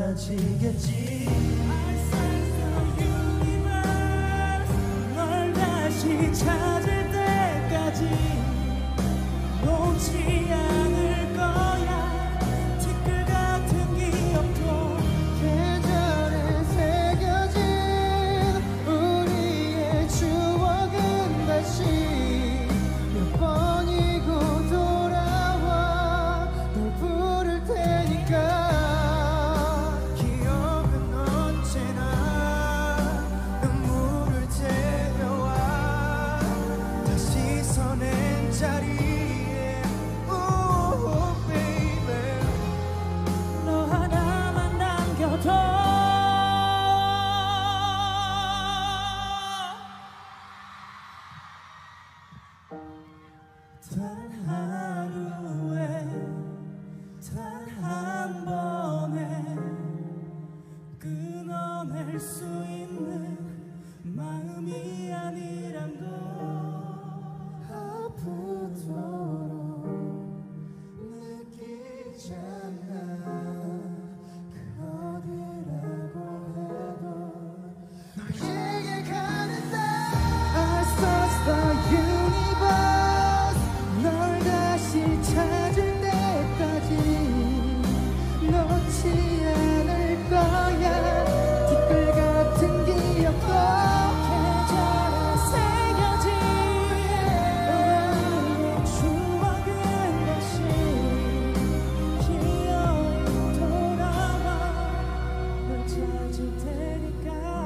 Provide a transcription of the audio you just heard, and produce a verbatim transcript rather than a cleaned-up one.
사라지겠지. 널 다시 찾을 때까지 놓지 않을 거야. 티끌 같은 기억도 계절에 새겨진 우리의 추억은 다시 몇 번이고 돌아와 널 부를 테니까. 자리에 oh baby 너 하나만 남겨둬. 단 하루에 단 한 번에 끊어낼 수 있는 마음이 아니란 걸. 아프도록 느끼잖아. 그 어디라고 해도 너에게 가는 날. I search the universe. 널 다시 찾을 때까지 놓지 않을 거야. 티끌 같은 기억도 찾을 테니까.